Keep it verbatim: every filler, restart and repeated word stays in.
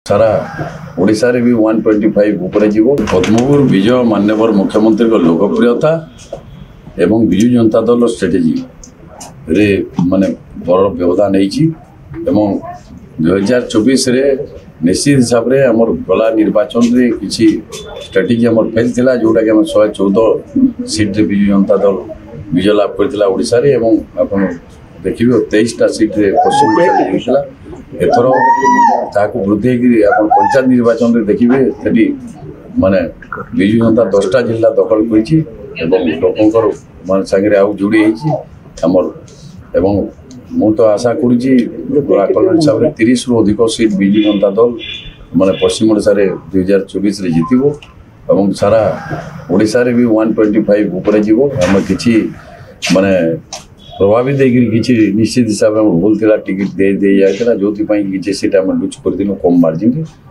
सारा ओडिशा रे भी वन ट्वेंटी फाइव ऊपर जीव पद्मपुर विजय मान्यवर मुख्यमंत्री को लोकप्रियता एवं विजु जनता दल स्ट्रेटेजी रे माने बड़ व्यवधान एवं दुई हजार चौबीस रे निश्चित हिसाब से आमर गला निर्वाचन रे किसी स्ट्रेटेजी आमर फेल थिला जोटा कि शहे चौदह सीट रे विजु जनता दल विजय लाभ करथिला ओडिशा रे एवं आपण देखिबे तेईस टा सीट रे पश्चिम ओडिशा जितिला एथर ताकू वृद्धि कि आप पंचायत निर्वाचन रे देखिबे सेठी माने विजु जनता दसटा जिला दखल करिछि एवं लोकंकर मान संगे आउ जोड़ी होइछि हमर एवं मु तो आशा करुछि आकलन हिसाब से तीस रु अधिक सीट विजु जनता दल माने पश्चिम ओडिशा रे दुई हजार चौबीस रे जितिबो एवं सारा ओडिशा रे भी वन ट्वेंटी फाइव ऊपर जीवो हम किछि माने प्रभावित किसी निश्चित हिसाब से भूल टिकट दे दे जाता जो सीट आम लुच कर कम मार्जिन